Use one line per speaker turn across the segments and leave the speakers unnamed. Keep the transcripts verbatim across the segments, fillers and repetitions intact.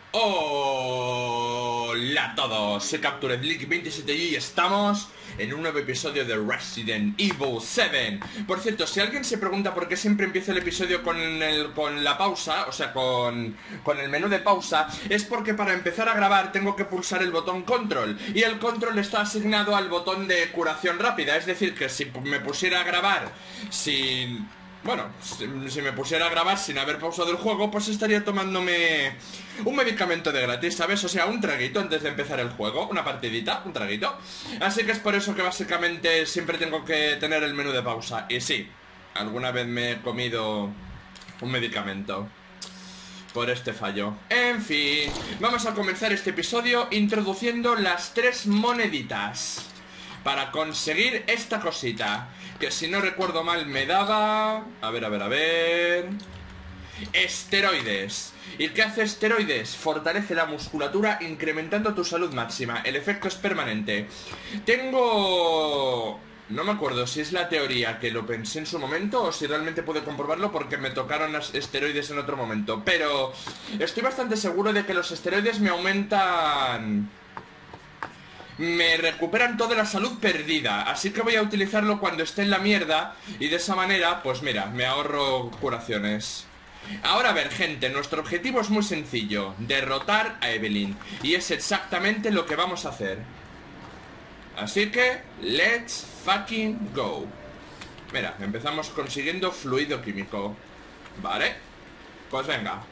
Hola a todos, soy Captured League veintisiete y estamos en un nuevo episodio de Resident Evil siete. Por cierto, si alguien se pregunta por qué siempre empiezo el episodio con, el, con la pausa, o sea, con, con el menú de pausa, es porque para empezar a grabar tengo que pulsar el botón control, y el control está asignado al botón de curación rápida. Es decir, que si me pusiera a grabar sin... Bueno, si, si me pusiera a grabar sin haber pausado el juego, pues estaría tomándome un medicamento de gratis, ¿sabes? O sea, un traguito antes de empezar el juego, una partidita, un traguito. Así que es por eso que básicamente siempre tengo que tener el menú de pausa. Y sí, alguna vez me he comido un medicamento por este fallo. En fin, vamos a comenzar este episodio introduciendo las tres moneditas para conseguir esta cosita, que si no recuerdo mal me daba... A ver, a ver, a ver... Esteroides. ¿Y qué hace esteroides? Fortalece la musculatura incrementando tu salud máxima. El efecto es permanente. Tengo... No me acuerdo si es la teoría que lo pensé en su momento o si realmente puedo comprobarlo porque me tocaron las esteroides en otro momento. Pero estoy bastante seguro de que los esteroides me aumentan... Me recuperan toda la salud perdida. Así que voy a utilizarlo cuando esté en la mierda. Y de esa manera, pues mira, me ahorro curaciones. Ahora a ver, gente, nuestro objetivo es muy sencillo: derrotar a Evelyn. Y es exactamente lo que vamos a hacer. Así que, let's fucking go. Mira, empezamos consiguiendo fluido químico. Vale, pues venga.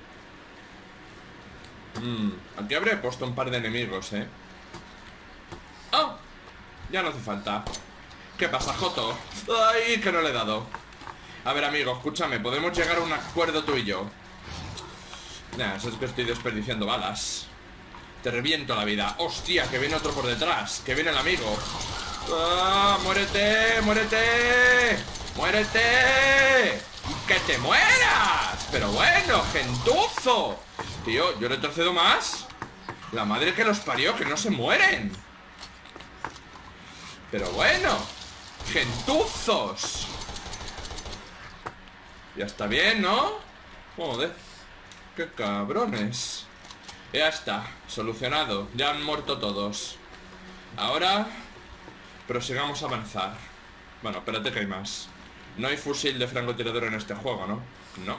mm, Aquí habré puesto un par de enemigos, eh ¡Oh! Ya no hace falta. ¿Qué pasa, Joto? ¡Ay, que no le he dado! A ver, amigo, escúchame, podemos llegar a un acuerdo tú y yo. Nah, eso es que estoy desperdiciando balas. Te reviento la vida. ¡Hostia, que viene otro por detrás! ¡Que viene el amigo! ¡Ah! ¡Muérete! ¡Muérete! ¡Muérete! ¡Que te mueras! Pero bueno, gentuzo. Tío, yo retrocedo más. La madre que los parió, que no se mueren. Pero bueno, gentuzos. Ya está bien, ¿no? Joder, qué cabrones. Ya está, solucionado. Ya han muerto todos. Ahora prosigamos a avanzar. Bueno, espérate que hay más. No hay fusil de francotirador en este juego, ¿no? No.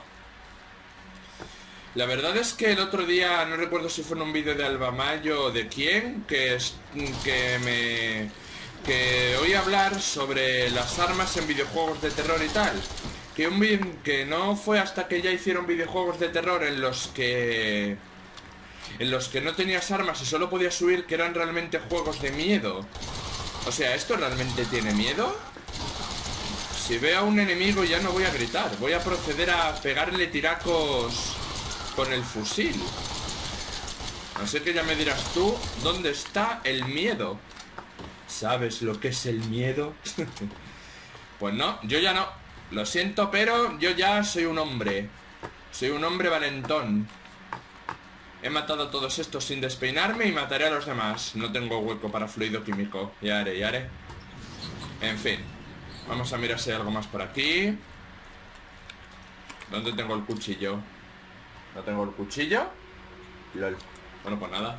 La verdad es que el otro día, no recuerdo si fue en un vídeo de Albamayo o de quién, que, es, que me... que oí hablar sobre las armas en videojuegos de terror y tal. Que, un, que no fue hasta que ya hicieron videojuegos de terror en los que... En los que no tenías armas y solo podías huir, que eran realmente juegos de miedo. O sea, ¿esto realmente tiene miedo? Si veo a un enemigo ya no voy a gritar. Voy a proceder a pegarle tiracos con el fusil. Así que ya me dirás tú, ¿dónde está el miedo? ¿Sabes lo que es el miedo? Pues no, yo ya no. Lo siento, pero yo ya soy un hombre. Soy un hombre valentón. He matado a todos estos sin despeinarme y mataré a los demás. No tengo hueco para fluido químico. Ya haré, ya haré. En fin, vamos a mirar si hay algo más por aquí. ¿Dónde tengo el cuchillo? ¿No tengo el cuchillo? Lol. Bueno, pues nada.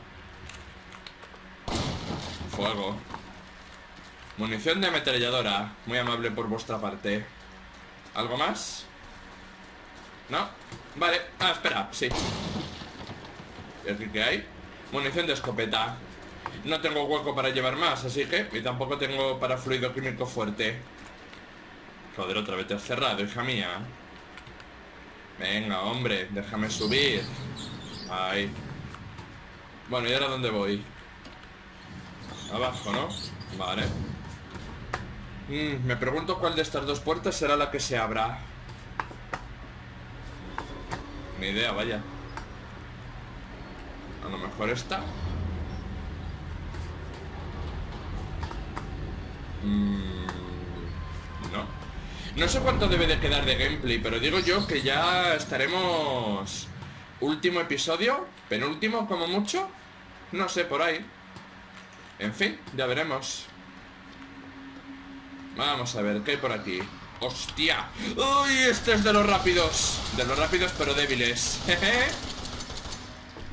Fuego. Munición de ametralladora. Muy amable por vuestra parte. ¿Algo más? ¿No? Vale. Ah, espera, sí. ¿Y aquí qué hay? Munición de escopeta. No tengo hueco para llevar más, así que... Y tampoco tengo para fluido químico fuerte. Joder, otra vez te has cerrado, hija mía. Venga, hombre, déjame subir. Ahí. Bueno, ¿y ahora dónde voy? Abajo, ¿no? Vale. Mm, me pregunto cuál de estas dos puertas será la que se abra. Ni idea, vaya. A lo mejor esta. Mm, no. No sé cuánto debe de quedar de gameplay, pero digo yo que ya estaremos... Último episodio, penúltimo como mucho. No sé, por ahí. En fin, ya veremos. Vamos a ver, ¿qué hay por aquí? ¡Hostia! ¡Uy! Este es de los rápidos. De los rápidos pero débiles.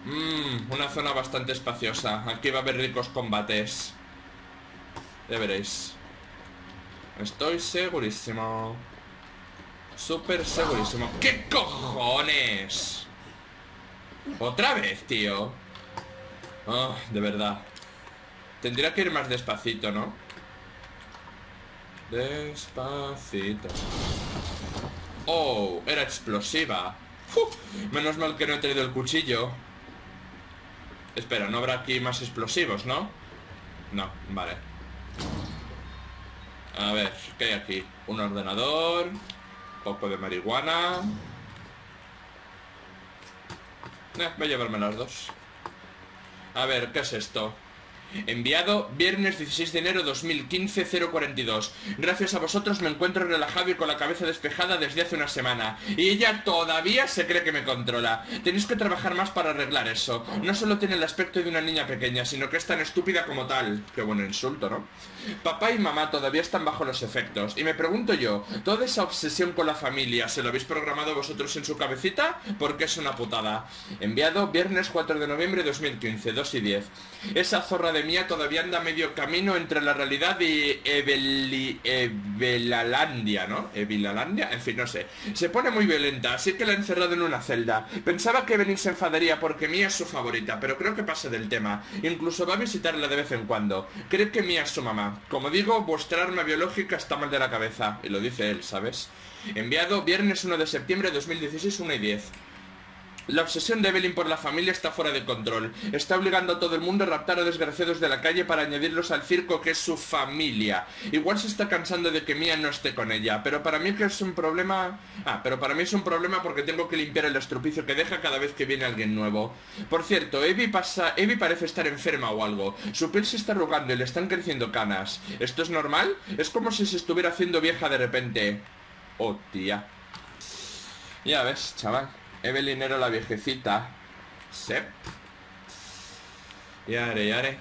Mmm, una zona bastante espaciosa. Aquí va a haber ricos combates. Ya veréis. Estoy segurísimo. Súper segurísimo. ¿Qué cojones? Otra vez, tío. Oh, de verdad. Tendría que ir más despacito, ¿no? Despacito. Oh, era explosiva. Uf, menos mal que no he traído el cuchillo. Espera, no habrá aquí más explosivos, ¿no? No, vale. A ver, ¿qué hay aquí? Un ordenador. Poco de marihuana. Eh, voy a llevarme las dos. A ver, ¿qué es esto? Enviado viernes dieciséis de enero dos mil quince, cero cuarenta y dos. Gracias a vosotros me encuentro relajado y con la cabeza despejada desde hace una semana. Y ella todavía se cree que me controla. Tenéis que trabajar más para arreglar eso. No solo tiene el aspecto de una niña pequeña, sino que es tan estúpida como tal. Qué buen insulto, ¿no? Papá y mamá todavía están bajo los efectos. Y me pregunto yo, ¿toda esa obsesión con la familia se lo habéis programado vosotros en su cabecita? Porque es una putada. Enviado viernes cuatro de noviembre de dos mil quince, dos y diez. Esa zorra de mía todavía anda medio camino entre la realidad y Eveli... Evelalandia, ¿no? Evelalandia, en fin, no sé. Se pone muy violenta, así que la he encerrado en una celda. Pensaba que Evelyn se enfadaría porque Mía es su favorita, pero creo que pasa del tema. Incluso va a visitarla de vez en cuando. Cree que Mía es su mamá. Como digo, vuestra arma biológica está mal de la cabeza. Y lo dice él, ¿sabes? Enviado viernes uno de septiembre de dos mil dieciséis, una y diez. La obsesión de Evelyn por la familia está fuera de control. Está obligando a todo el mundo a raptar a desgraciados de la calle para añadirlos al circo que es su familia. Igual se está cansando de que Mía no esté con ella, pero para mí que es un problema... Ah, pero para mí es un problema porque tengo que limpiar el estropicio que deja cada vez que viene alguien nuevo. Por cierto, Evie pasa... Evie parece estar enferma o algo. Su piel se está arrugando y le están creciendo canas. ¿Esto es normal? Es como si se estuviera haciendo vieja de repente. Oh, tía. Ya ves, chaval. Evelyn era la viejecita. Sep. Yare, yare.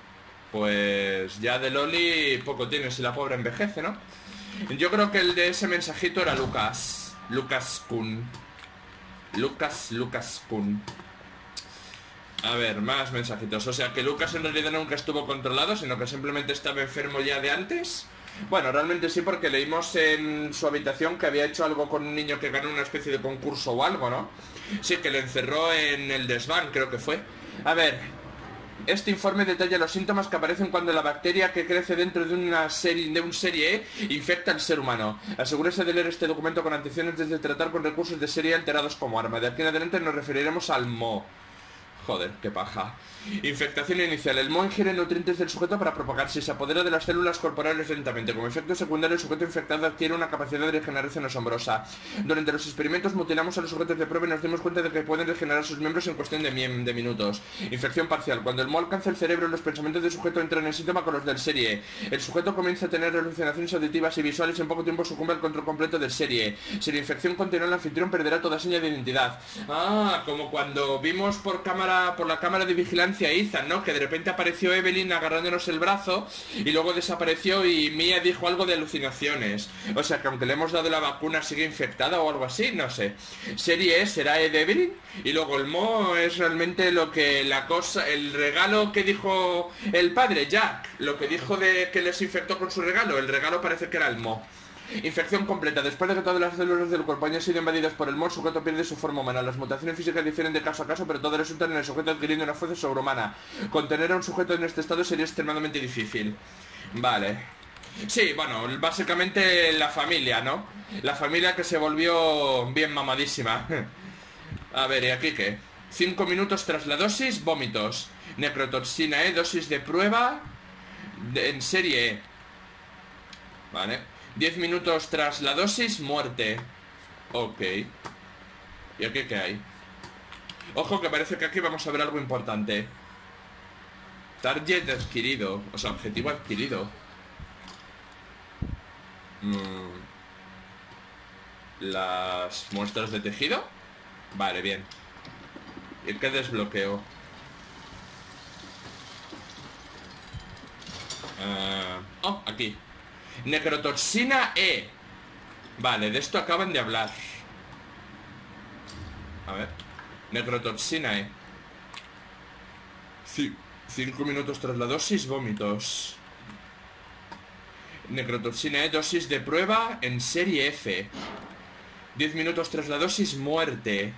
Pues ya de Loli poco tiene si la pobre envejece, ¿no? Yo creo que el de ese mensajito era Lucas. Lucas Kun. Lucas, Lucas Kun. A ver, más mensajitos. O sea que Lucas en realidad nunca estuvo controlado, sino que simplemente estaba enfermo ya de antes. Bueno, realmente sí, porque leímos en su habitación que había hecho algo con un niño que ganó una especie de concurso o algo, ¿no? Sí, que lo encerró en el desván, creo que fue. A ver, este informe detalla los síntomas que aparecen cuando la bacteria que crece dentro de una serie de un serie E infecta al ser humano. Asegúrese de leer este documento con atención antes de tratar con recursos de serie alterados como arma. De aquí en adelante nos referiremos al Mo. Joder, qué paja. Infectación inicial. El Mo ingiere nutrientes del sujeto para propagarse y se apodera de las células corporales lentamente. Como efecto secundario, el sujeto infectado adquiere una capacidad de regeneración asombrosa. Durante los experimentos mutilamos a los sujetos de prueba y nos dimos cuenta de que pueden regenerar sus miembros en cuestión de, de minutos. Infección parcial. Cuando el Mo alcanza el cerebro, los pensamientos del sujeto entran en síntoma con los del serie E. El sujeto comienza a tener alucinaciones auditivas y visuales y en poco tiempo sucumbe al control completo del serie E. Si la infección continúa, el anfitrión perderá toda seña de identidad. Ah, como cuando vimos por cámara por la cámara de vigilancia a Ethan, ¿no? Que de repente apareció Evelyn agarrándonos el brazo y luego desapareció y Mia dijo algo de alucinaciones. O sea que aunque le hemos dado la vacuna sigue infectada o algo así, no sé. Serie E será E de Evelyn y luego el Mo es realmente lo que la cosa, el regalo que dijo el padre, Jack, lo que dijo de que les infectó con su regalo, el regalo parece que era el Mo. Infección completa. Después de que todas las células del cuerpo hayan sido invadidas por el Mo, el sujeto pierde su forma humana. Las mutaciones físicas difieren de caso a caso, pero todas resultan en el sujeto adquiriendo una fuerza sobrehumana. Contener a un sujeto en este estado sería extremadamente difícil. Vale. Sí, bueno, básicamente la familia, ¿no? La familia que se volvió bien mamadísima. A ver, ¿y aquí qué? Cinco minutos tras la dosis, vómitos. Necrotoxina, ¿eh? Dosis de prueba de, en serie E. Vale. diez minutos tras la dosis, muerte. Ok. ¿Y aquí qué hay? Ojo que parece que aquí vamos a ver algo importante. Target adquirido. O sea, objetivo adquirido. mm. Las muestras de tejido. Vale, bien. ¿Y qué desbloqueo? Uh... Oh, aquí. Necrotoxina E. Vale, de esto acaban de hablar. A ver. Necrotoxina E. cinco minutos tras la dosis, vómitos. Necrotoxina E, dosis de prueba en serie F. diez minutos tras la dosis, muerte.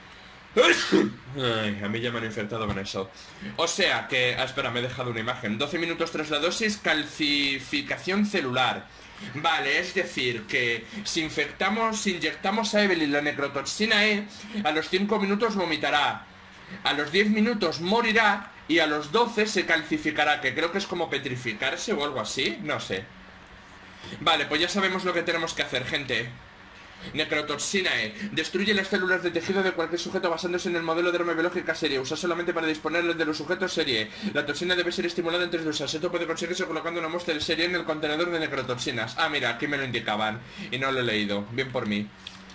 Ay, a mí ya me han infectado con eso. O sea que... Ah, espera, me he dejado una imagen. doce minutos tras la dosis, calcificación celular. Vale, es decir, que si infectamos, si inyectamos a Evelyn la necrotoxina E, a los cinco minutos vomitará, a los diez minutos morirá y a los doce se calcificará, que creo que es como petrificarse o algo así, no sé. Vale, pues ya sabemos lo que tenemos que hacer, gente. Necrotoxina E. Destruye las células de tejido de cualquier sujeto basándose en el modelo de arma biológica serie. Usa solamente para disponer de los sujetos serie. La toxina debe ser estimulada antes de usarse. Esto puede conseguirse colocando una muestra de serie en el contenedor de necrotoxinas. Ah, mira, aquí me lo indicaban y no lo he leído. Bien por mí.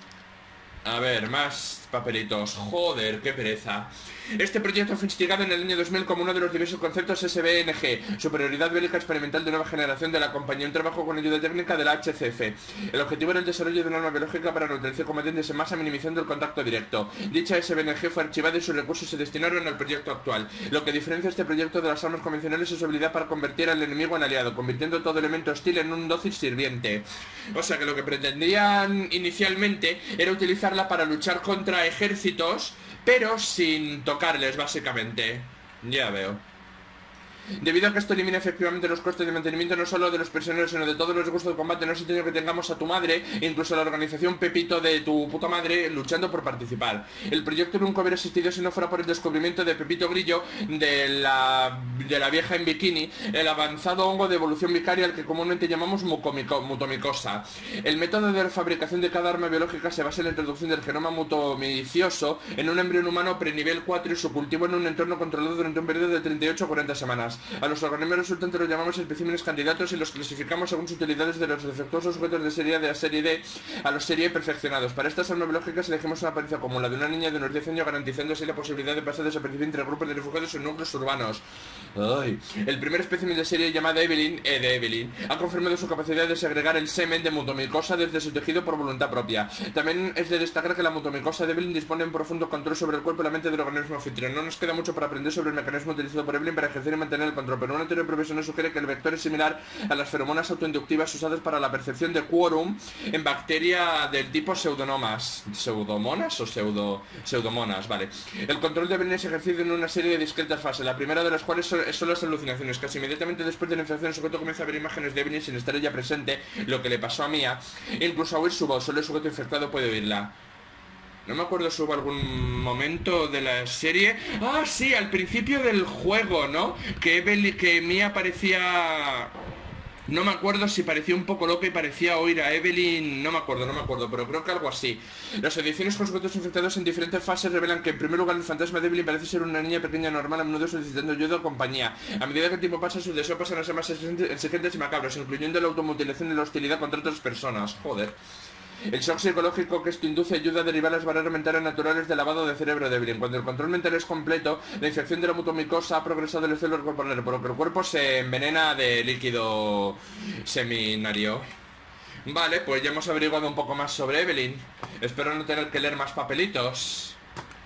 A ver, más papelitos. Joder, qué pereza. Este proyecto fue instigado en el año dos mil como uno de los diversos conceptos S B N G, Superioridad Bélica Experimental de Nueva Generación de la compañía, un trabajo con ayuda técnica de la H C F. El objetivo era el desarrollo de una arma biológica para neutralizar combatentes en masa, minimizando el contacto directo. Dicha S B N G fue archivada y sus recursos se destinaron al proyecto actual. Lo que diferencia este proyecto de las armas convencionales es su habilidad para convertir al enemigo en aliado, convirtiendo todo elemento hostil en un dócil sirviente. O sea que lo que pretendían inicialmente era utilizarla para luchar contra ejércitos, pero sin tocarles, básicamente. Ya veo. Debido a que esto elimina efectivamente los costes de mantenimiento no solo de los prisioneros, sino de todos los recursos de combate, no es tenido que tengamos a tu madre, incluso a la organización Pepito de tu puta madre, luchando por participar. El proyecto nunca hubiera existido si no fuera por el descubrimiento de Pepito Grillo, de la, de la vieja en bikini, el avanzado hongo de evolución vicaria, al que comúnmente llamamos mucomico, mutomicosa. El método de fabricación de cada arma biológica se basa en la introducción del genoma mutomicioso en un embrión humano prenivel cuatro y su cultivo en un entorno controlado durante un periodo de treinta y ocho a cuarenta semanas. A los organismos resultantes los llamamos especímenes candidatos y los clasificamos según sus utilidades de los defectuosos sujetos de serie D a serie D a los serie perfeccionados. Para estas armas biológicas elegimos una apariencia común, la de una niña de unos diez años, garantizando así la posibilidad de pasar desapercibida entre grupos de refugiados en núcleos urbanos. Ay. El primer espécimen de serie, llamada Evelyn, E de Evelyn, ha confirmado su capacidad de segregar el semen de mutomicosa desde su tejido por voluntad propia. También es de destacar que la mutomicosa de Evelyn dispone de un profundo control sobre el cuerpo y la mente del organismo anfitrión. No nos queda mucho para aprender sobre el mecanismo utilizado por Evelyn para ejercer y mantener el control, pero una teoría profesional sugiere que el vector es similar a las feromonas autoinductivas usadas para la percepción de quórum en bacteria del tipo pseudomonas. ¿Pseudomonas o pseudo pseudomonas? Vale. El control de Evelyn es ejercido en una serie de discretas fases, la primera de las cuales son, son las alucinaciones. Casi inmediatamente después de la infección el sujeto comienza a ver imágenes de Evelyn sin estar ella presente, lo que le pasó a Mia, e incluso a oír su voz. Solo el sujeto infectado puede oírla. No me acuerdo si hubo algún momento de la serie. Ah, sí, al principio del juego, ¿no? Que Evelyn, que Mia parecía... No me acuerdo si parecía un poco loca y parecía oír a Evelyn. No me acuerdo, no me acuerdo, pero creo que algo así. Las ediciones con sujetos infectados en diferentes fases revelan que en primer lugar el fantasma de Evelyn parece ser una niña pequeña normal, a menudo solicitando ayuda o compañía. A medida que el tiempo pasa, sus deseos pasan a ser más exigentes y macabros, incluyendo la automutilación y la hostilidad contra otras personas. Joder. El shock psicológico que esto induce ayuda a derivar las barreras mentales naturales del lavado de cerebro de Evelyn. Cuando el control mental es completo, la infección de la mutomicosa ha progresado en el célula corporal, por lo que el cuerpo se envenena de líquido seminario. Vale, pues ya hemos averiguado un poco más sobre Evelyn. Espero no tener que leer más papelitos.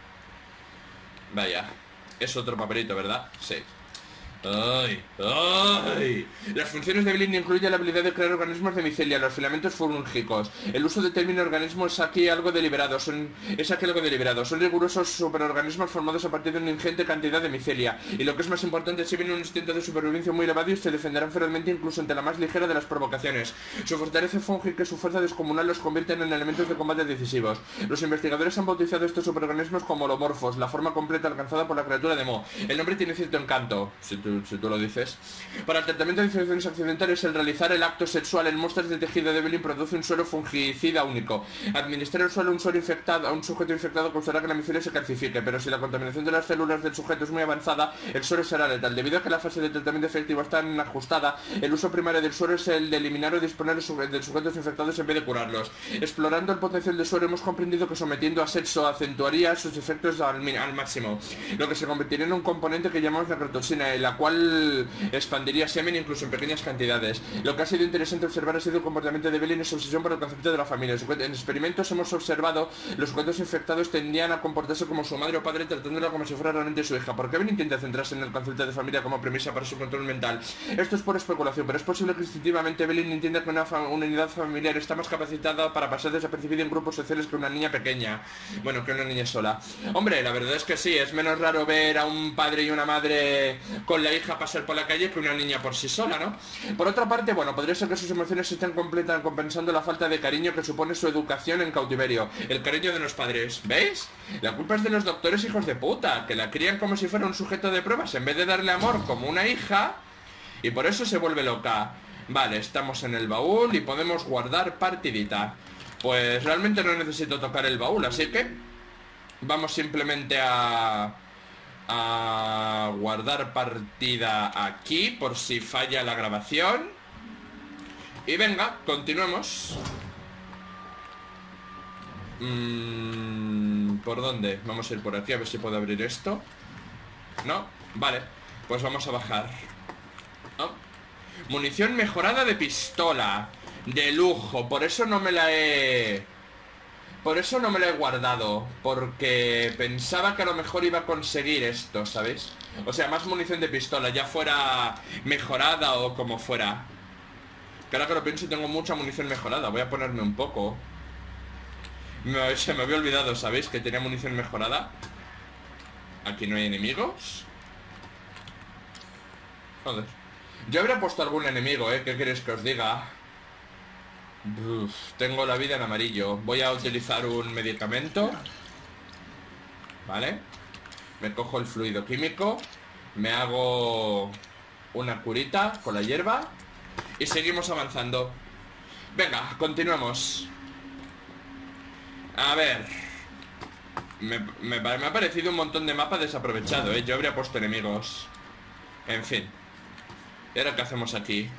Vaya, es otro papelito, ¿verdad? Sí. ¡Ay! ¡Ay! Las funciones de Evelyn incluyen la habilidad de crear organismos de micelia, los filamentos fúngicos. El uso del término organismo es aquí algo deliberado. Son, es aquí algo deliberado. Son rigurosos superorganismos formados a partir de una ingente cantidad de micelia. Y lo que es más importante, si tienen un instinto de supervivencia muy elevado y se defenderán ferozmente incluso ante la más ligera de las provocaciones. Su fortaleza fúngica y su fuerza descomunal los convierten en elementos de combate decisivos. Los investigadores han bautizado estos superorganismos como holomorfos, la forma completa alcanzada por la criatura de Mo. El nombre tiene cierto encanto, si tú si tú lo dices. Para el tratamiento de infecciones accidentales, el realizar el acto sexual en muestras de tejido de Evelyn produce un suero fungicida único. Administrar el suero a un suero infectado, a un sujeto infectado causará que la micelia se calcifique, pero si la contaminación de las células del sujeto es muy avanzada, el suero será letal. Debido a que la fase de tratamiento efectivo está tan ajustada, el uso primario del suero es el de eliminar o disponer de sujetos infectados en vez de curarlos. Explorando el potencial del suero, hemos comprendido que sometiendo a sexo acentuaría sus efectos al, al máximo, lo que se convertiría en un componente que llamamos necrotoxina, la cual expandiría semen incluso en pequeñas cantidades. Lo que ha sido interesante observar ha sido el comportamiento de Belén y su obsesión por el concepto de la familia. En experimentos hemos observado los sujetos infectados tendían a comportarse como su madre o padre, tratándola como si fuera realmente su hija. ¿Por qué Belén intenta centrarse en el concepto de familia como premisa para su control mental? Esto es por especulación, pero es posible que instintivamente Belén entienda que una, una unidad familiar está más capacitada para pasar desapercibida en grupos sociales que una niña pequeña. Bueno, que una niña sola. Hombre, la verdad es que sí, es menos raro ver a un padre y una madre con la hija pasar por la calle que una niña por sí sola, ¿no? Por otra parte, bueno, podría ser que sus emociones estén completas compensando la falta de cariño que supone su educación en cautiverio. El cariño de los padres, ¿veis? La culpa es de los doctores hijos de puta, que la crían como si fuera un sujeto de pruebas en vez de darle amor como una hija, y por eso se vuelve loca. Vale, estamos en el baúl y podemos guardar partidita. Pues realmente no necesito tocar el baúl, así que vamos simplemente a... a guardar partida aquí por si falla la grabación. Y venga, continuemos. mm, ¿Por dónde? Vamos a ir por aquí a ver si puedo abrir esto. ¿No? Vale, pues vamos a bajar. ¿No? Munición mejorada de pistola. De lujo, por eso no me la he... Por eso no me la he guardado. Porque pensaba que a lo mejor iba a conseguir esto, ¿sabéis? O sea, más munición de pistola, ya fuera mejorada o como fuera. Que ahora que lo pienso tengo mucha munición mejorada. Voy a ponerme un poco. me, Se me había olvidado, ¿sabéis? Que tenía munición mejorada. Aquí no hay enemigos. Joder. Yo habría puesto algún enemigo, ¿eh? ¿Qué queréis que os diga? Uf, tengo la vida en amarillo. Voy a utilizar un medicamento. Vale. Me cojo el fluido químico. Me hago una curita con la hierba. Y seguimos avanzando. Venga, continuemos. A ver. Me, me, me ha parecido un montón de mapa desaprovechado, ¿eh? Yo habría puesto enemigos. En fin. ¿Y ahora qué hacemos aquí?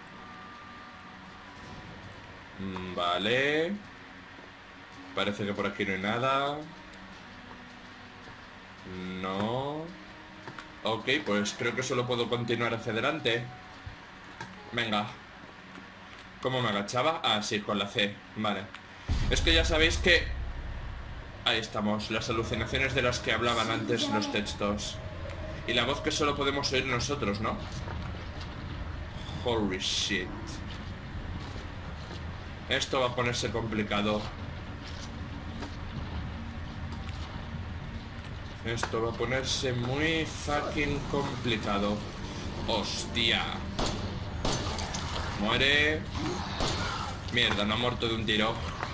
Vale. Parece que por aquí no hay nada. No. Ok, pues creo que solo puedo continuar hacia adelante. Venga. ¿Cómo me agachaba? Ah, sí, con la C. Vale. Es que ya sabéis que... Ahí estamos, las alucinaciones de las que hablaban antes los textos. Y la voz que solo podemos oír nosotros, ¿no? Holy shit. Esto va a ponerse complicado. Esto va a ponerse muy fucking complicado. Hostia. Muere. Mierda, no ha muerto de un tiro.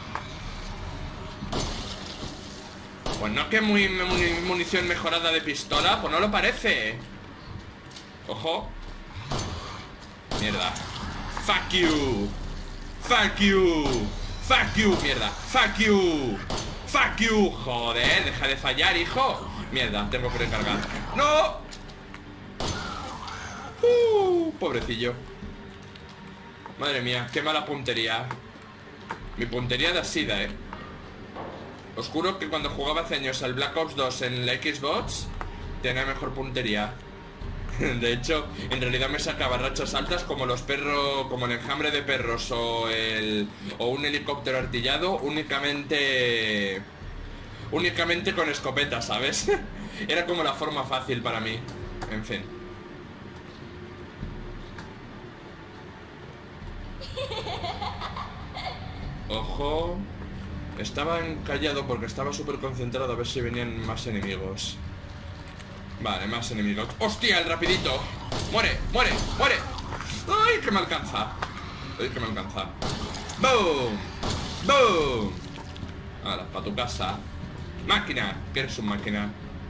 Pues no, que muy, muy munición mejorada de pistola. Pues no lo parece. Ojo. Mierda. Fuck you. Fuck you. Fuck you, mierda. Fuck you. Fuck you. Joder, deja de fallar, hijo. Mierda, tengo que recargar. ¡No! Uh, pobrecillo. Madre mía, qué mala puntería. Mi puntería da sida, eh. Os juro que cuando jugaba hace años al Black Ops dos en la Xbox tenía mejor puntería. De hecho, en realidad me sacaba rachas altas como los perros, como el enjambre de perros o el o un helicóptero artillado, únicamente únicamente con escopeta, ¿sabes? Era como la forma fácil para mí. En fin. Ojo. Estaba encallado porque estaba súper concentrado a ver si venían más enemigos. Vale, más enemigos. ¡Hostia, el rapidito! ¡Muere, muere, muere! ¡Ay, que me alcanza! ¡Ay, que me alcanza! ¡Boom! ¡Boom! Ahora, para tu casa. ¡Máquina! Que eres un máquina.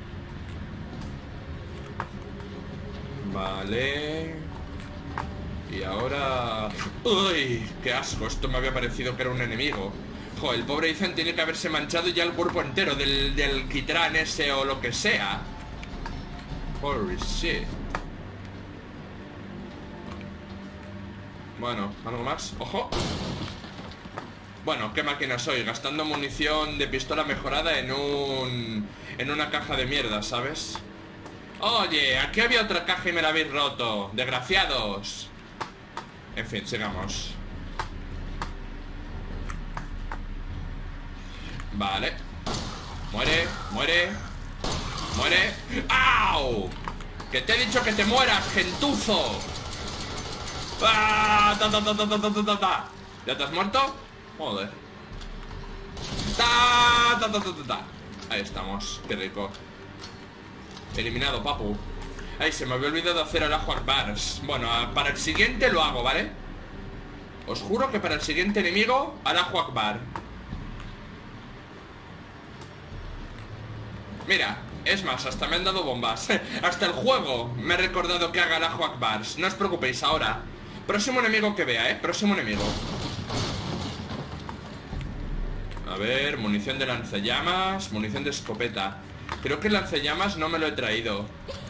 Vale. Y ahora... ¡Uy! ¡Qué asco! Esto me había parecido que era un enemigo. Joder, el pobre Ethan tiene que haberse manchado ya el cuerpo entero del, del quitrán ese o lo que sea. Holy shit. Bueno, ¿algo más? ¡Ojo! Bueno, qué máquina soy, gastando munición de pistola mejorada en un... en una caja de mierda, ¿sabes? Oye, aquí había otra caja y me la habéis roto. Desgraciados. En fin, sigamos. Vale. Muere, muere. Muere. ¡Au! Que te he dicho que te mueras, gentuzo. ¡Ah! Ta, ta, ta, ta, ta, ta, ta, ta. ¿Ya te has muerto? Joder. Ta, ta, ta, ta, ta, ta. Ahí estamos, qué rico. Eliminado, papu. Ay, se me había olvidado hacer el ajo bars. Bueno, para el siguiente lo hago, ¿vale? Os juro que para el siguiente enemigo al ajo akbar. Mira, es más, hasta me han dado bombas. Hasta el juego me ha recordado que haga el ajo akbars. No os preocupéis ahora. Próximo enemigo que vea, ¿eh? Próximo enemigo. A ver, munición de lanzallamas. Munición de escopeta. Creo que el lanzallamas no me lo he traído.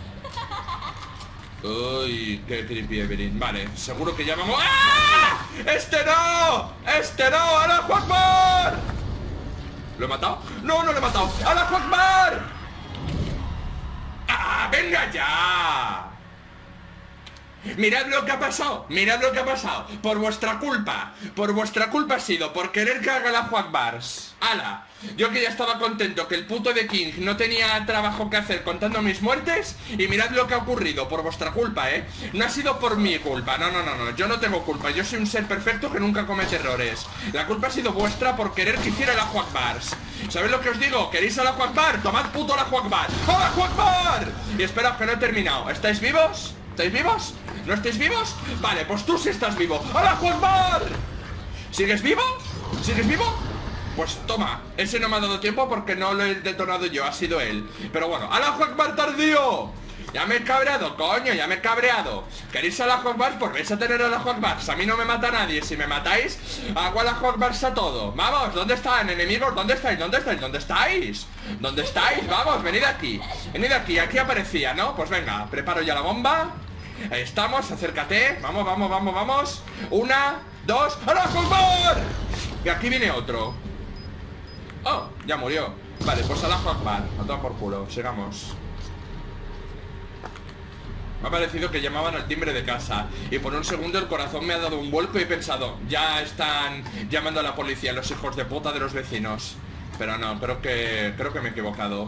Uy, qué creepy, Evelyn. Vale, seguro que ya vamos... ¡Ah! ¡Este no! ¡Este no! ¡Allahu Akbar! ¿Lo he matado? ¡No, no lo he matado! ¡Allahu Akbar! ¡Ah, venga ya! Mirad lo que ha pasado, mirad lo que ha pasado. Por vuestra culpa, por vuestra culpa ha sido, por querer que haga la Juakbars. ¡Hala! Yo que ya estaba contento que el puto de King no tenía trabajo que hacer contando mis muertes. Y mirad lo que ha ocurrido, por vuestra culpa, ¿eh? No ha sido por mi culpa, no, no, no, no. Yo no tengo culpa, yo soy un ser perfecto que nunca comete errores. La culpa ha sido vuestra por querer que hiciera la Juakbars. ¿Sabéis lo que os digo? ¿Queréis a la Juakbar? ¡Tomad puto la Juakbar! ¡A la Juakbar! Y esperaos que no he terminado. ¿Estáis vivos? ¿Estáis vivos? ¿No estáis vivos? Vale, pues tú sí estás vivo. ¡Allahu Akbar! ¿Sigues vivo? ¿Sigues vivo? Pues toma, ese no me ha dado tiempo porque no lo he detonado yo, ha sido él. Pero bueno, ¡Allahu Akbar tardío! Ya me he cabreado, coño, ya me he cabreado. ¿Queréis Allahu Akbar? Pues vais a tener Allahu Akbar. A mí no me mata nadie, si me matáis hago Allahu Akbar a todo. Vamos, ¿dónde están, enemigos? ¿Dónde estáis? ¿Dónde estáis? ¿Dónde estáis? ¿Dónde estáis? Vamos, venid aquí. Venid aquí, aquí aparecía, ¿no? Pues venga, preparo ya la bomba. Ahí estamos, acércate. Vamos, vamos, vamos, vamos. Una, dos, ¡Allahu Akbar! Y aquí viene otro. Oh, ya murió. Vale, pues Allahu Akbar. A tomar por culo, sigamos. Me ha parecido que llamaban al timbre de casa. Y por un segundo el corazón me ha dado un vuelco y he pensado, ya están llamando a la policía los hijos de puta de los vecinos. Pero no, creo que, creo que me he equivocado.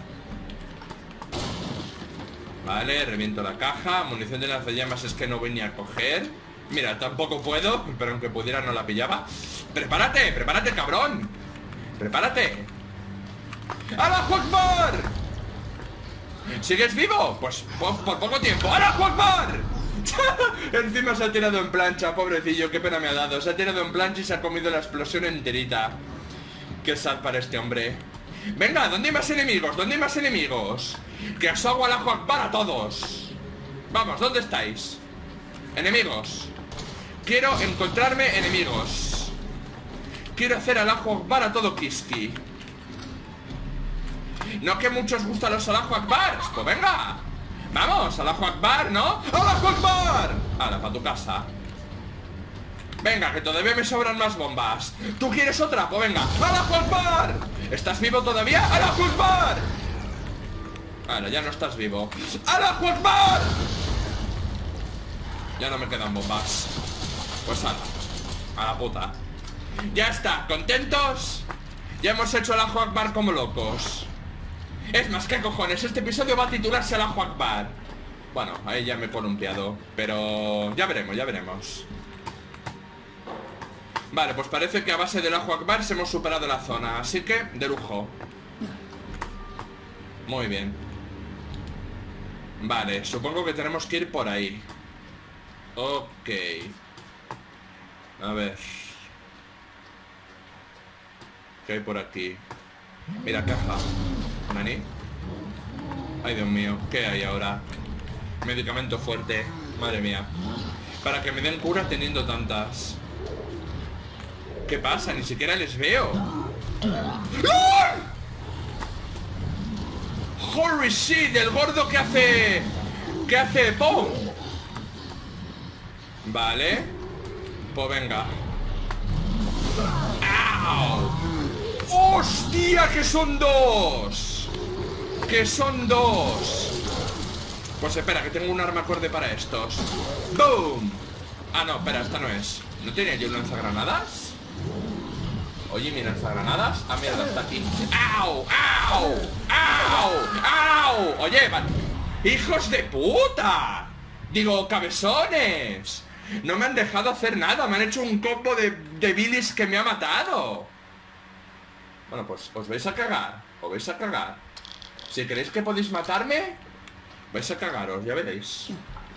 Vale, reviento la caja. Munición de lanzallamas es que no voy ni a coger. Mira, tampoco puedo, pero aunque pudiera no la pillaba. ¡Prepárate! ¡Prepárate, cabrón! ¡Prepárate! ¡Allahu Akbar! ¿Sigues vivo? Pues por, por poco tiempo. ¡Allahu Akbar! Encima se ha tirado en plancha, pobrecillo, qué pena me ha dado. Se ha tirado en plancha y se ha comido la explosión enterita. Qué sad para este hombre. Venga, ¿dónde hay más enemigos? ¿Dónde hay más enemigos? Que os hago Allahu Akbar a todos. Vamos, ¿dónde estáis? Enemigos. Quiero encontrarme enemigos. Quiero hacer Allahu Akbar a todo Kiski. No que muchos gustan los Allahu Akbars. Pues venga. Vamos, Allahu Akbar, ¿no? ¡Allahu Akbar! Ahora, para tu casa. Venga, que todavía me sobran más bombas. ¿Tú quieres otra? Pues venga. ¡Allahu Akbar! ¿Estás vivo todavía? ¡Allahu Akbar! Ahora, ya no estás vivo. ¡Allahu Akbar! Ya no me quedan bombas. Pues ala, a la puta. Ya está, ¿contentos? Ya hemos hecho Allahu Akbar como locos. Es más, ¿qué cojones? Este episodio va a titularse Allahu Akbar. Bueno, ahí ya me he columpiado. Pero ya veremos, ya veremos. Vale, pues parece que a base de Allahu Akbar hemos superado la zona. Así que, de lujo. Muy bien. Vale, supongo que tenemos que ir por ahí. Ok. A ver. ¿Qué hay por aquí? Mira, caja. ¿Nani? Ay, Dios mío, ¿qué hay ahora? Medicamento fuerte. Madre mía. Para que me den cura teniendo tantas. ¿Qué pasa? Ni siquiera les veo. ¡Ah! Holy shit, el gordo que hace... que hace ¡pum! Vale. Pues venga. ¡Au! ¡Hostia! ¡Que son dos! ¡Que son dos! Pues espera, que tengo un arma acorde para estos. ¡Boom! Ah, no, espera, esta no es. ¿No tenía yo un lanzagranadas? Oye, mi lanzagranadas. Ah, mierda, está aquí. ¡Au! ¡Au! ¡Au! ¡Au! Oye, vale. ¡Hijos de puta! Digo, cabezones. No me han dejado hacer nada. Me han hecho un combo de, de bilis que me ha matado. Bueno, pues os vais a cagar. Os vais a cagar. Si creéis que podéis matarme, vais a cagaros, ya veréis.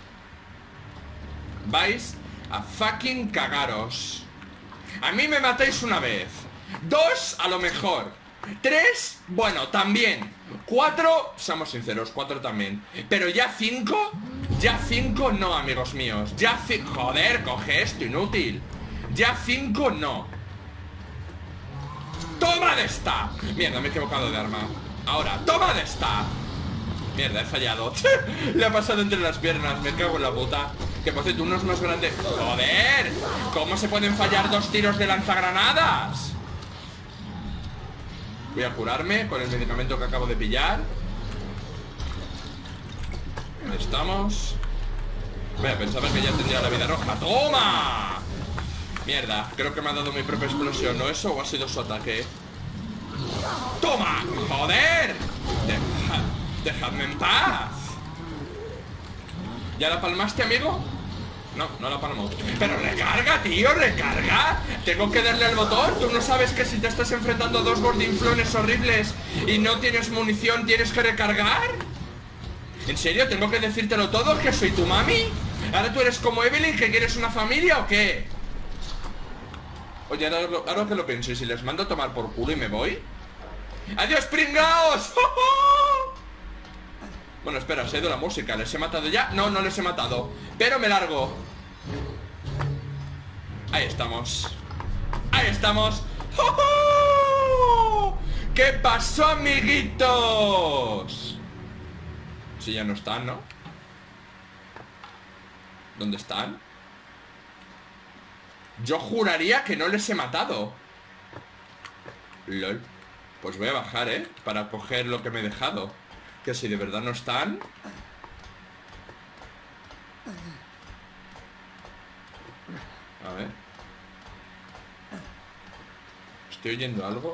Vais a fucking cagaros. A mí me matáis una vez. Dos, a lo mejor. Tres, bueno, también. Cuatro, seamos sinceros, cuatro también. Pero ya cinco, ya cinco no, amigos míos. Ya cinco, joder, coge esto, inútil. Ya cinco no. ¡Toma de esta! Mierda, me he equivocado de arma. Ahora, ¡toma de esta! Mierda, he fallado. Le ha pasado entre las piernas, me cago en la puta. Que por cierto, uno es más grande. ¡Joder! ¿Cómo se pueden fallar dos tiros de lanzagranadas? Voy a curarme con el medicamento que acabo de pillar. Ahí estamos. Vaya, pensaba que ya tendría la vida roja. ¡Toma! Mierda, creo que me ha dado mi propia explosión. ¿No eso o ha sido su ataque? ¡Toma! ¡Joder! Deja, dejadme en paz. ¿Ya la palmaste, amigo? No, no la palmo. Pero recarga, tío, recarga. Tengo que darle al botón. ¿Tú no sabes que si te estás enfrentando a dos gordinflones horribles y no tienes munición, tienes que recargar? ¿En serio? ¿Tengo que decírtelo todo? ¿Que soy tu mami? ¿Ahora tú eres como Evelyn, que quieres una familia o qué? Oye, ahora, lo, ahora que lo pienso, ¿y si les mando a tomar por culo y me voy? ¡Adiós, pringaos! Bueno, espera, se ha ido la música. ¿Les he matado ya? No, no les he matado. Pero me largo. Ahí estamos. Ahí estamos. ¡Oh! ¿Qué pasó, amiguitos? Si ya no están, ¿no? ¿Dónde están? Yo juraría que no les he matado. LOL. Pues voy a bajar, ¿eh? Para coger lo que me he dejado. Que si de verdad no están. A ver. ¿Estoy oyendo algo?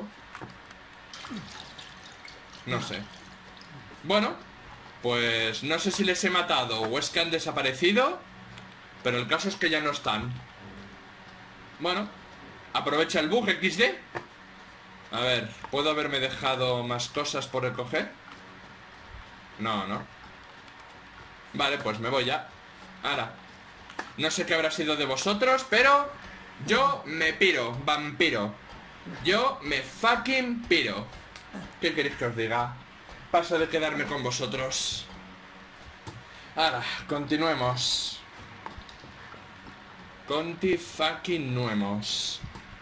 No sé. Bueno, pues no sé si les he matado o es que han desaparecido, pero el caso es que ya no están. Bueno, aprovecha el bug equis de. A ver, ¿puedo haberme dejado más cosas por recoger? No, no. Vale, pues me voy ya. Ahora, no sé qué habrá sido de vosotros, pero yo me piro, vampiro. Yo me fucking piro. ¿Qué queréis que os diga? Paso de quedarme con vosotros. Ahora, continuemos. Conti fucking nuemos.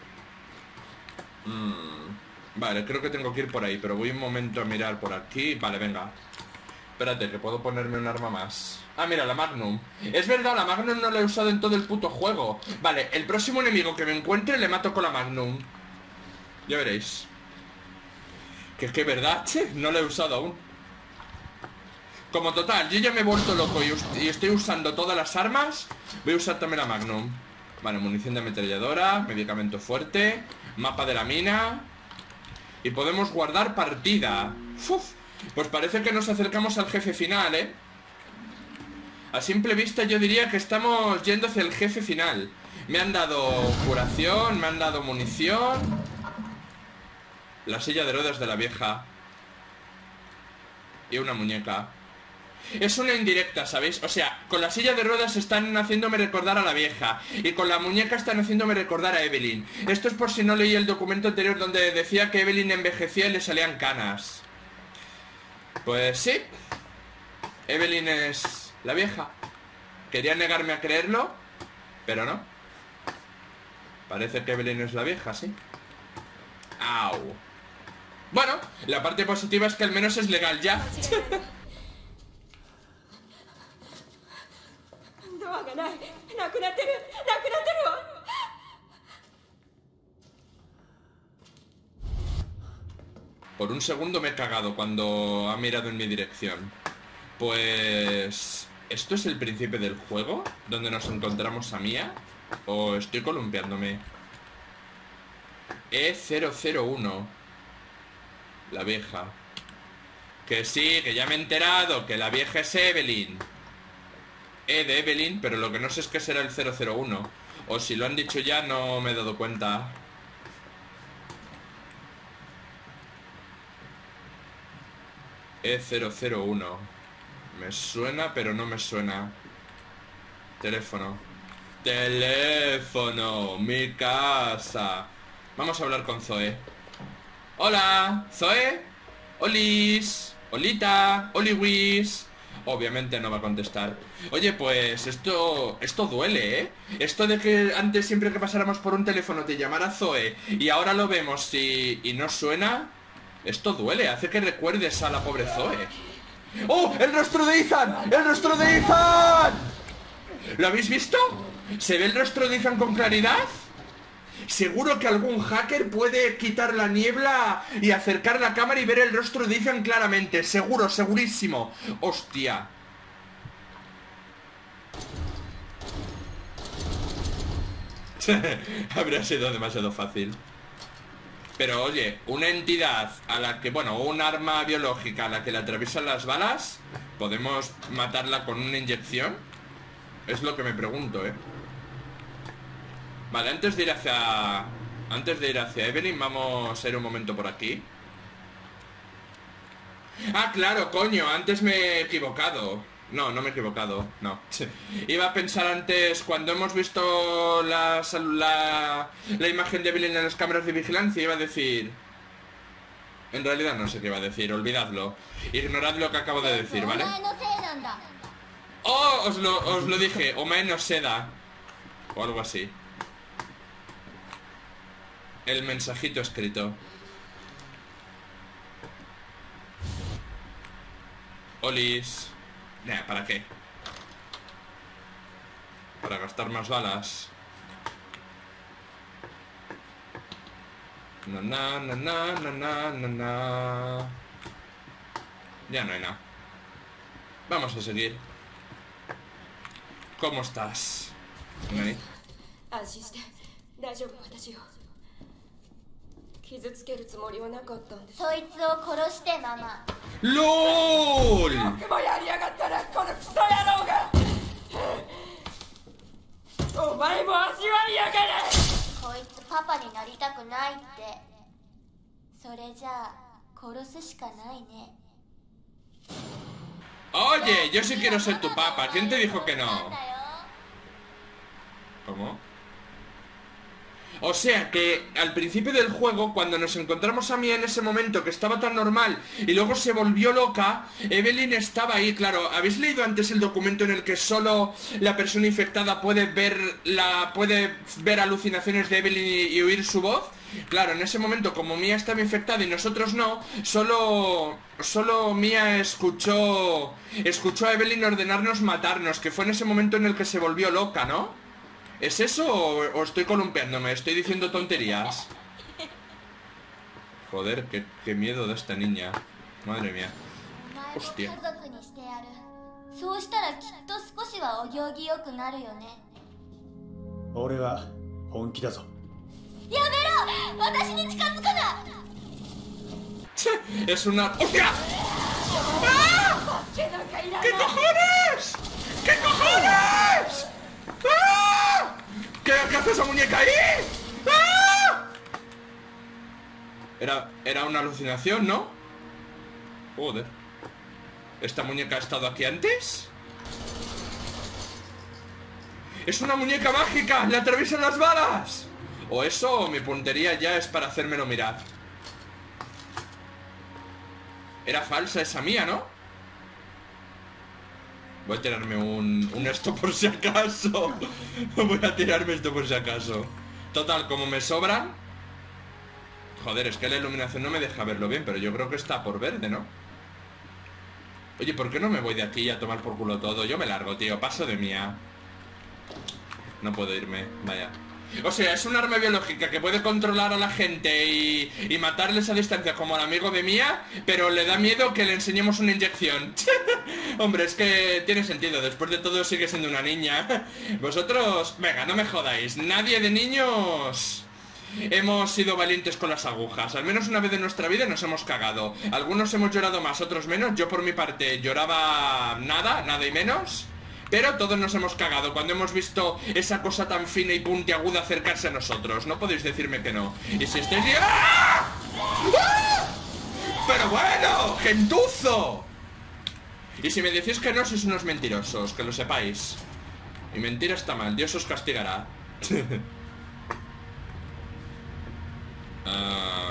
Mm, vale, creo que tengo que ir por ahí, pero voy un momento a mirar por aquí. Vale, venga. Espérate, que puedo ponerme un arma más. Ah, mira, la Magnum. Es verdad, la Magnum no la he usado en todo el puto juego. Vale, el próximo enemigo que me encuentre le mato con la Magnum. Ya veréis. Que es que verdad, che, no la he usado aún. Como total, yo ya me he vuelto loco y, y estoy usando todas las armas. Voy a usar también la Magnum. Vale, munición de ametralladora, medicamento fuerte, mapa de la mina. Y podemos guardar partida. Uf, pues parece que nos acercamos al jefe final, ¿eh? A simple vista yo diría que estamos yendo hacia el jefe final. Me han dado curación, me han dado munición. La silla de ruedas de la vieja. Y una muñeca. Es una indirecta, ¿sabéis? O sea, con la silla de ruedas están haciéndome recordar a la vieja. Y con la muñeca están haciéndome recordar a Evelyn. Esto es por si no leí el documento anterior donde decía que Evelyn envejecía y le salían canas. Pues sí. Evelyn es la vieja. Quería negarme a creerlo, pero no. Parece que Evelyn es la vieja, sí. Au. Bueno, la parte positiva es que al menos es legal ya. Por un segundo me he cagado cuando ha mirado en mi dirección. Pues... ¿esto es el principio del juego? ¿Donde nos encontramos a Mia? ¿O estoy columpiándome? E cero cero uno. La vieja. Que sí, que ya me he enterado que la vieja es Evelyn. E de Evelyn, pero lo que no sé es qué será el cero cero uno. O si lo han dicho ya, no me he dado cuenta. E cero cero uno. Me suena, pero no me suena. Teléfono. Teléfono. Mi casa. Vamos a hablar con Zoe. Hola, Zoe. Olis. Olita. Oliwis. Obviamente no va a contestar. Oye, pues esto... Esto duele, ¿eh? Esto de que antes siempre que pasáramos por un teléfono te llamara Zoe y ahora lo vemos y, y no suena. Esto duele, hace que recuerdes a la pobre Zoe. ¡Oh! ¡El rostro de Ethan! ¡El rostro de Ethan! ¿Lo habéis visto? ¿Se ve el rostro de Ethan con claridad? Seguro que algún hacker puede quitar la niebla y acercar la cámara y ver el rostro de Ethan claramente. Seguro, segurísimo. Hostia. Habría sido demasiado fácil. Pero oye, una entidad a la que, bueno, un arma biológica a la que le atraviesan las balas, ¿podemos matarla con una inyección? Es lo que me pregunto, ¿eh? Vale, antes de ir hacia... Antes de ir hacia Evelyn, vamos a ir un momento por aquí. Ah, claro, coño, antes me he equivocado. No, no me he equivocado, no. Iba a pensar antes, cuando hemos visto la, la, la imagen de Evelyn en las cámaras de vigilancia, iba a decir... En realidad no sé qué iba a decir, olvidadlo. Ignorad lo que acabo de decir, ¿vale? Oh, os lo, os lo dije, Omae no Seda. O algo así. El mensajito escrito. Olis. Nah, ¿para qué? Para gastar más balas. Na na na na na na na na. Ya no hay nada. Vamos a seguir. ¿Cómo estás? ¿Nani? ¡LOL! Oye, yo sí quiero ser tu papa. ¿Quién te dijo que no? ¿Cómo? O sea que al principio del juego, cuando nos encontramos a Mia en ese momento que estaba tan normal y luego se volvió loca, Evelyn estaba ahí, claro. ¿Habéis leído antes el documento en el que solo la persona infectada puede ver la puede ver alucinaciones de Evelyn y, y oír su voz? Claro, en ese momento, como Mia estaba infectada y nosotros no, solo solo Mia escuchó escuchó a Evelyn ordenarnos matarnos, que fue en ese momento en el que se volvió loca, ¿no? ¿Es eso o, o estoy columpiándome? ¿Estoy diciendo tonterías? Joder, qué, qué miedo de esta niña. Madre mía. Hostia. Es una... ¡Hostia! ¡Ah! ¿Qué cojones? ¿Qué cojones? ¡Ah! ¿Qué, ¿Qué hace esa muñeca ahí? ¡Ah! Era, era una alucinación, ¿no? Joder. ¿Esta muñeca ha estado aquí antes? ¡Es una muñeca mágica! ¡Le atraviesan las balas! O eso, o mi puntería ya es para hacérmelo mirar. Era falsa esa mía, ¿no? Voy a tirarme un, un esto por si acaso. Voy a tirarme esto por si acaso. Total, como me sobran. Joder, es que la iluminación no me deja verlo bien, pero yo creo que está por verde, ¿no? Oye, ¿por qué no me voy de aquí a tomar por culo todo? Yo me largo, tío, paso de Mia. No puedo irme, vaya. O sea, es un arma biológica que puede controlar a la gente y, y matarles a distancia como al amigo de Mia, pero le da miedo que le enseñemos una inyección. Hombre, es que tiene sentido. Después de todo sigue siendo una niña. Vosotros... Venga, no me jodáis. Nadie de niños... hemos sido valientes con las agujas. Al menos una vez en nuestra vida nos hemos cagado. Algunos hemos llorado más, otros menos. Yo por mi parte lloraba nada, nada y menos. Pero todos nos hemos cagado cuando hemos visto esa cosa tan fina y puntiaguda acercarse a nosotros. No podéis decirme que no. Y si estáis... ¡Ah! ¡Ah! ¡Pero bueno! ¡Gentuzo! Y si me decís que no, sois unos mentirosos, que lo sepáis. Y mentira está mal, Dios os castigará. uh,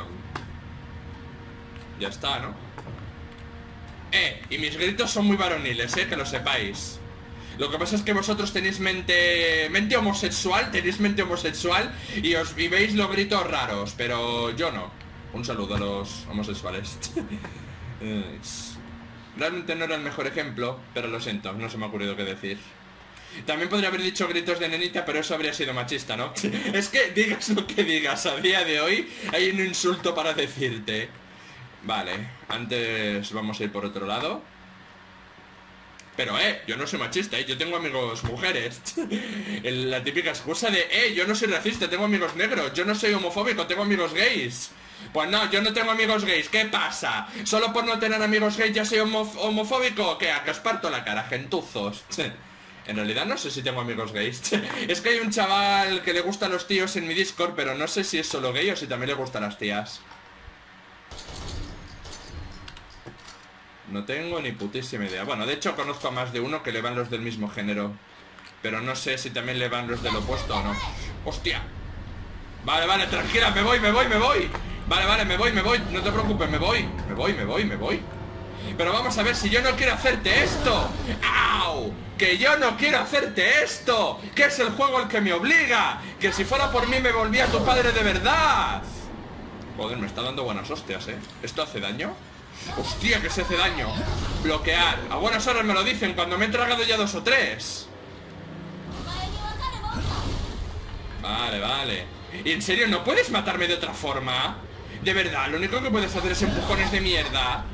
ya está, ¿no? Eh, y mis gritos son muy varoniles, eh, que lo sepáis. Lo que pasa es que vosotros tenéis mente... Mente homosexual, tenéis mente homosexual. Y os vivéis los gritos raros, pero yo no. Un saludo a los homosexuales. Realmente no era el mejor ejemplo, pero lo siento, no se me ha ocurrido qué decir. También podría haber dicho gritos de nenita, pero eso habría sido machista, ¿no? Es que digas lo que digas, a día de hoy hay un insulto para decirte. Vale, antes vamos a ir por otro lado. Pero, eh, yo no soy machista, eh, yo tengo amigos mujeres. La típica excusa de, eh, yo no soy racista, tengo amigos negros. Yo no soy homofóbico, tengo amigos gays. Pues no, yo no tengo amigos gays, ¿qué pasa? ¿Solo por no tener amigos gays ya soy homof homofóbico? ¿Qué? ¿A que os parto la cara, gentuzos? En realidad no sé si tengo amigos gays. Es que hay un chaval que le gustan los tíos en mi Discord, pero no sé si es solo gay o si también le gustan las tías. No tengo ni putísima idea. Bueno, de hecho conozco a más de uno que le van los del mismo género, pero no sé si también le van los del opuesto o no. ¡Hostia! Vale, vale, tranquila, me voy, me voy, me voy. Vale, vale, me voy, me voy, no te preocupes, me voy. Me voy, me voy, me voy. Pero vamos a ver, si yo no quiero hacerte esto. ¡Au! Que yo no quiero hacerte esto. Que es el juego el que me obliga. Que si fuera por mí me volvía tu padre de verdad. Joder, me está dando buenas hostias, eh. ¿Esto hace daño? Hostia, que se hace daño. Bloquear. A buenas horas me lo dicen cuando me he tragado ya dos o tres. Vale, vale. ¿Y en serio no puedes matarme de otra forma? De verdad, lo único que puedes hacer es empujones de mierda.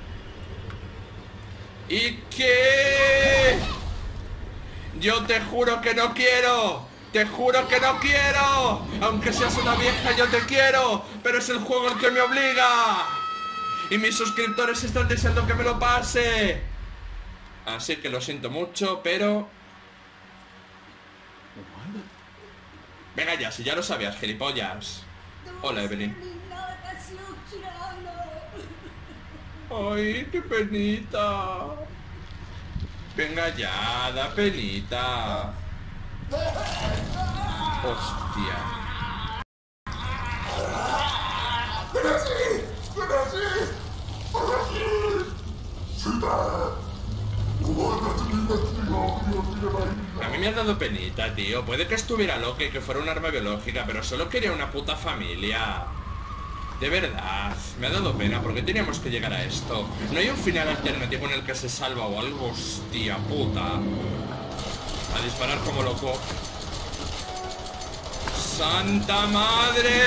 ¿Y qué? Yo te juro que no quiero. Te juro que no quiero. Aunque seas una vieja, yo te quiero. Pero es el juego el que me obliga. Y mis suscriptores están deseando que me lo pase. Así que lo siento mucho, pero... Venga ya, si ya lo sabías, gilipollas. Hola, Evelyn. Ay, qué penita. Venga ya, da penita. Hostia.
¡Pero sí! ¡Pero sí! ¡Pero sí!
A mí me ha dado penita, tío. Puede que estuviera loca y que fuera un arma biológica, pero solo quería una puta familia. De verdad, me ha dado pena porque teníamos que llegar a esto. ¿No hay un final alternativo en el que se salva o algo? Hostia puta. A disparar como loco. ¡Santa madre!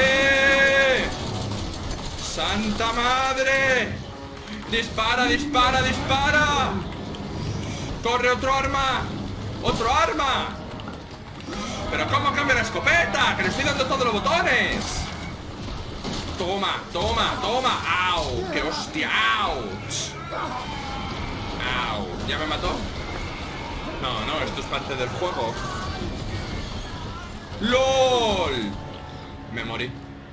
¡Santa madre! ¡Dispara, dispara, dispara! ¡Corre otro arma! ¡Otro arma! ¿Pero cómo cambia la escopeta? ¡Que le estoy dando todos los botones! Toma, toma, toma. ¡Au! ¡Qué hostia! ¡Auch! ¡Au! ¿Ya me mató? No, no, esto es parte del juego. ¡Lol! Me morí.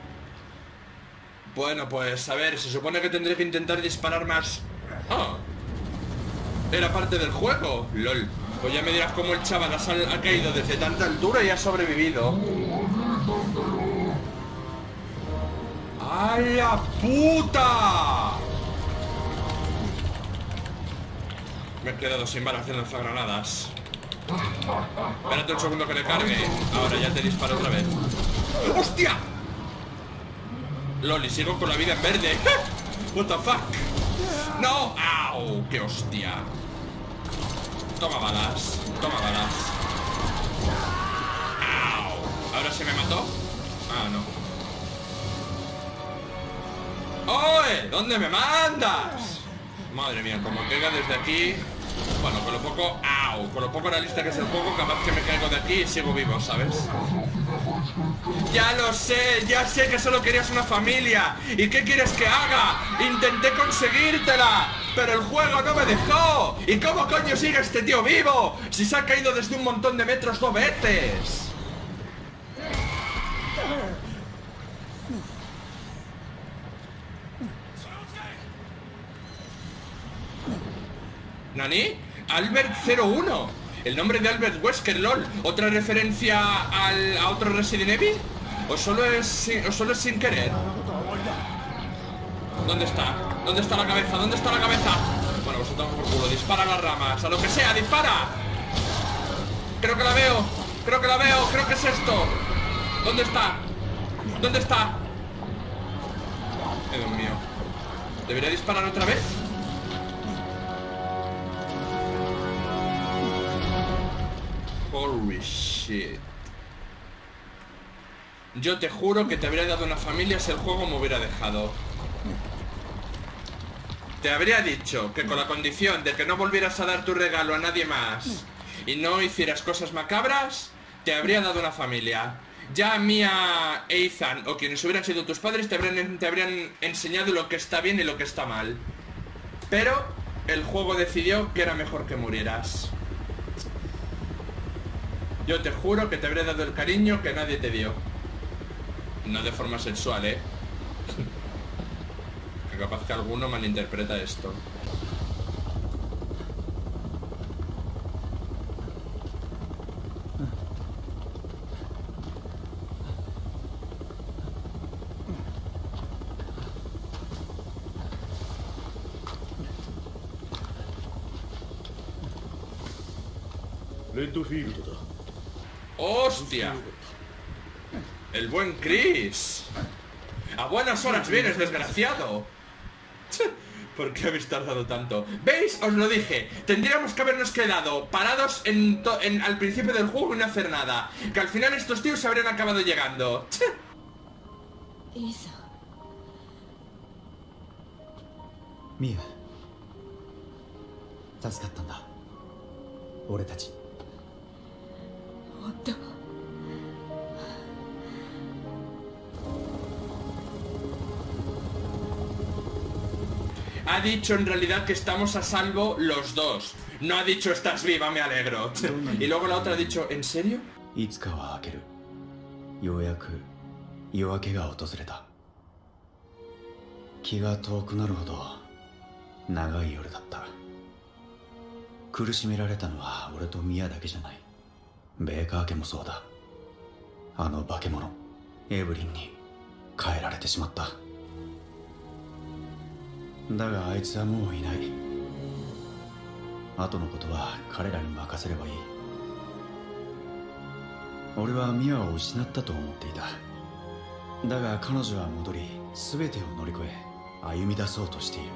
Bueno, pues a ver, se supone que tendré que intentar disparar más. ¡Oh! Era parte del juego. ¡Lol! Pues ya me dirás cómo el chaval ha, sal ha caído desde tanta altura y ha sobrevivido. ¡A la puta! Me he quedado sin balas de lanzagranadas. Espérate un segundo que le cargue. Ahora ya te disparo otra vez. ¡Hostia! Loli, sigo con la vida en verde. What the fuck? No. Au, qué hostia. Toma balas. Toma balas. Au. ¿Ahora se me mató? Ah, no. ¡Oye! ¿Dónde me mandas? Madre mía, como caiga desde aquí. Bueno, con lo poco... ¡Au! Con lo poco realista que es el juego, capaz que me caigo de aquí y sigo vivo, ¿sabes? Ya lo sé, ya sé que solo querías una familia. ¿Y qué quieres que haga? Intenté conseguírtela, pero el juego no me dejó. ¿Y cómo coño sigue este tío vivo? Si se ha caído desde un montón de metros dos veces. ¿Nani? Albert cero uno. El nombre de Albert Wesker, lol. ¿Otra referencia al, a otro Resident Evil? ¿O solo es, o solo es sin querer? ¿Dónde está? ¿Dónde está la cabeza? ¿Dónde está la cabeza? Bueno, pues estamos por culo. Dispara a las ramas. A lo que sea, dispara. Creo que la veo. Creo que la veo. Creo que es esto. ¿Dónde está? ¿Dónde está? Eh, Dios mío. ¿Debería disparar otra vez? Holy shit. Yo te juro que te habría dado una familia si el juego me hubiera dejado. Te habría dicho que con la condición de que no volvieras a dar tu regalo a nadie más y no hicieras cosas macabras, te habría dado una familia. Ya Mia e Ethan, o quienes hubieran sido tus padres, te habrían, te habrían enseñado lo que está bien y lo que está mal. Pero el juego decidió que era mejor que murieras. Yo te juro que te habría dado el cariño que nadie te dio. No de forma sexual, ¿eh? Que capaz que alguno malinterpreta esto.
Redfield.
¡Hostia! El buen Chris. A buenas horas vienes, desgraciado. ¿Por qué habéis tardado tanto? ¿Veis? Os lo dije. Tendríamos que habernos quedado parados en, en al principio del juego y no hacer nada. Que al final estos tíos se habrían acabado llegando.
Isa.
Mia. 助かったんだ。俺たち。
本当。
Ha dicho en realidad que estamos a salvo los dos. No ha dicho estás viva, me alegro. Y luego la otra ha dicho, ¿en serio?
いつかは明ける。ようやく夜明けが訪れた。気が遠くなるほど長い夜だった。苦しめられたのは俺とミアだけじゃない。ベーカー家もそうだ。あの化け物エブリンに変えられてしまった。だがあいつはもういない。後のことは彼らに任せればいい。俺はミアを失ったと思っていた。だが彼女は戻り全てを乗り越え歩み出そうとしている。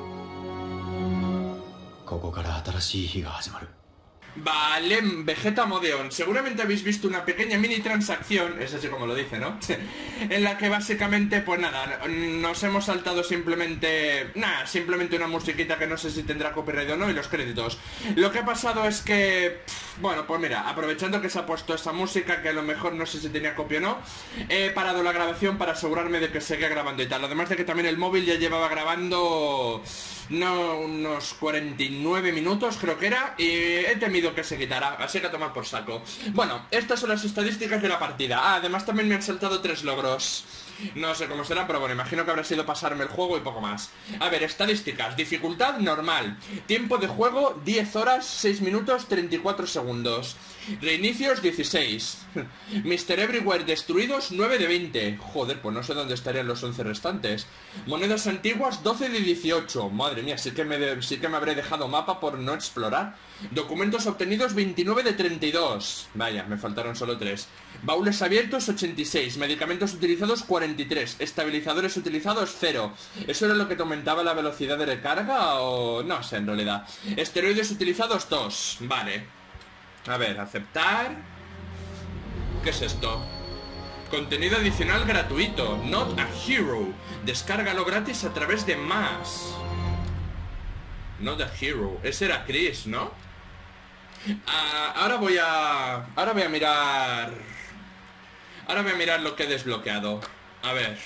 ここから新しい日が始まる。
Vale, Vegeta Modeon. Seguramente habéis visto una pequeña mini transacción, es así como lo dice, ¿no? En la que básicamente, pues nada, nos hemos saltado simplemente... Nada, simplemente una musiquita que no sé si tendrá copyright o no y los créditos. Lo que ha pasado es que... Bueno, pues mira, aprovechando que se ha puesto esa música, que a lo mejor no sé si tenía copia o no, he parado la grabación para asegurarme de que seguía grabando y tal. Además de que también el móvil ya llevaba grabando... No, unos cuarenta y nueve minutos creo que era, y he temido que se quitara, así que a tomar por saco. Bueno, estas son las estadísticas de la partida. Ah, además también me han saltado tres logros. No sé cómo será, pero bueno, imagino que habrá sido pasarme el juego y poco más. A ver, estadísticas. Dificultad normal. Tiempo de juego diez horas, seis minutos, treinta y cuatro segundos. Reinicios dieciséis. mister Everywhere destruidos nueve de veinte. Joder, pues no sé dónde estarían los once restantes. Monedas antiguas doce de dieciocho. Madre mía, sí que me, de, sí que me habré dejado mapa por no explorar. Documentos obtenidos veintinueve de treinta y dos. Vaya, me faltaron solo tres. Baúles abiertos ochenta y seis. Medicamentos utilizados cuarenta y tres. Estabilizadores utilizados cero. ¿Eso era lo que te aumentaba la velocidad de recarga o...? No sé en realidad. Esteroides utilizados dos. Vale. A ver, aceptar. ¿Qué es esto? Contenido adicional gratuito. Not a hero. Descárgalo gratis a través de más. No The Hero. Ese era Chris, ¿no? Ah, ahora voy a... Ahora voy a mirar... Ahora voy a mirar lo que he desbloqueado. A ver.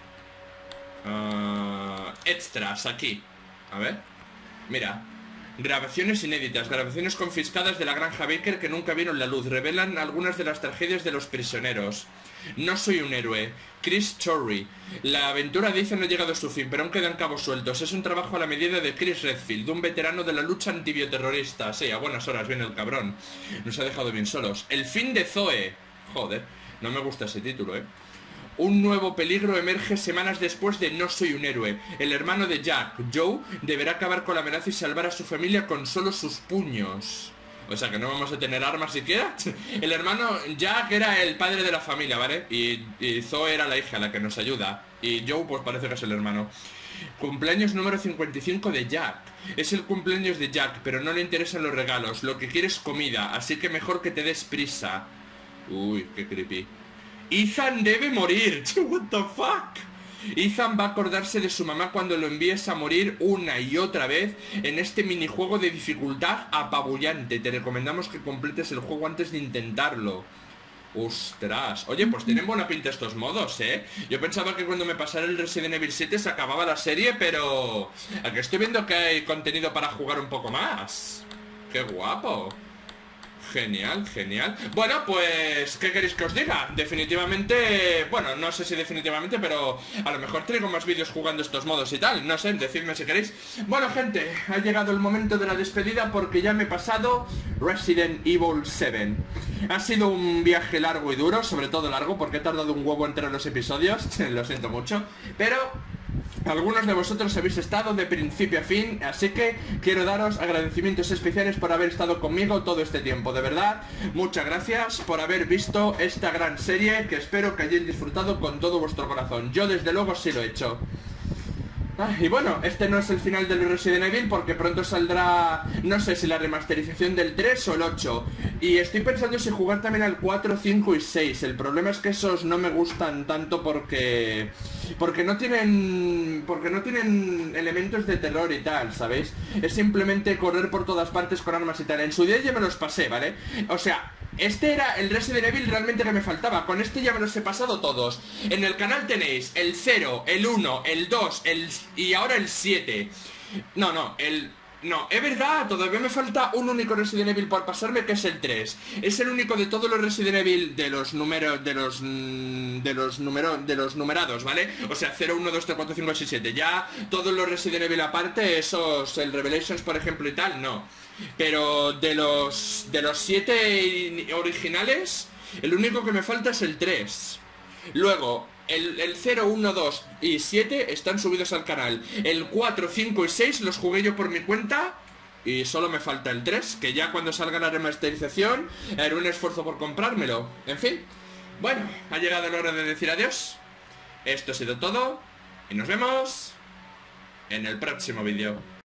Uh, extras, aquí. A ver. Mira. Grabaciones inéditas, grabaciones confiscadas de la granja Baker que nunca vieron la luz. Revelan algunas de las tragedias de los prisioneros. No soy un héroe. Chris Torrey. La aventura de Ethan no ha llegado a su fin, pero aún quedan cabos sueltos. Es un trabajo a la medida de Chris Redfield, un veterano de la lucha antibioterrorista. Sí, a buenas horas viene el cabrón. Nos ha dejado bien solos. El fin de Zoe. Joder, no me gusta ese título, eh. Un nuevo peligro emerge semanas después de No soy un héroe. El hermano de Jack, Joe, deberá acabar con la amenaza y salvar a su familia con solo sus puños. O sea que no vamos a tener armas siquiera. El hermano Jack era el padre de la familia, ¿vale? Y, y Zoe era la hija, la que nos ayuda. Y Joe pues parece que es el hermano. Cumpleaños número cincuenta y cinco de Jack. Es el cumpleaños de Jack, pero no le interesan los regalos. Lo que quiere es comida, así que mejor que te des prisa. Uy, qué creepy. Ethan debe morir. What the fuck. Ethan va a acordarse de su mamá cuando lo envíes a morir una y otra vez en este minijuego de dificultad apabullante. Te recomendamos que completes el juego antes de intentarlo. Ostras. Oye, pues tienen buena pinta estos modos, ¿eh? Yo pensaba que cuando me pasara el Resident Evil siete se acababa la serie, pero... aquí estoy viendo que hay contenido para jugar un poco más. ¡Qué guapo! Genial, genial. Bueno, pues, ¿qué queréis que os diga? Definitivamente, bueno, no sé si definitivamente, pero a lo mejor traigo más vídeos jugando estos modos y tal. No sé, decidme si queréis. Bueno, gente, ha llegado el momento de la despedida porque ya me he pasado Resident Evil siete. Ha sido un viaje largo y duro, sobre todo largo, porque he tardado un huevo entero en los episodios. Lo siento mucho, pero... algunos de vosotros habéis estado de principio a fin, así que quiero daros agradecimientos especiales por haber estado conmigo todo este tiempo. De verdad, muchas gracias por haber visto esta gran serie que espero que hayáis disfrutado con todo vuestro corazón. Yo desde luego sí lo he hecho. Ah, y bueno, este no es el final del Resident Evil porque pronto saldrá, no sé si la remasterización del tres o el ocho. Y estoy pensando si jugar también al cuatro, cinco y seis. El problema es que esos no me gustan tanto porque... Porque no tienen... Porque no tienen elementos de terror y tal, ¿sabéis? Es simplemente correr por todas partes con armas y tal. En su día ya me los pasé, ¿vale? O sea... este era el Resident Evil realmente que me faltaba. Con este ya me los he pasado todos. En el canal tenéis el cero, el uno, el dos, el... y ahora el siete. No, no, el... no, es verdad, todavía me falta un único Resident Evil por pasarme, que es el tres. Es el único de todos los Resident Evil de los números, de los de los números, de los numerados, ¿vale? O sea, cero, uno, dos, tres, cuatro, cinco, seis, siete. Ya todos los Resident Evil aparte, esos, el Revelations por ejemplo y tal, no. Pero de los de los siete originales, el único que me falta es el tres. Luego El, el cero, uno, dos y siete están subidos al canal. El cuatro, cinco y seis los jugué yo por mi cuenta. Y solo me falta el tres, que ya cuando salga la remasterización haré un esfuerzo por comprármelo. En fin, bueno, ha llegado la hora de decir adiós. Esto ha sido todo y nos vemos en el próximo vídeo.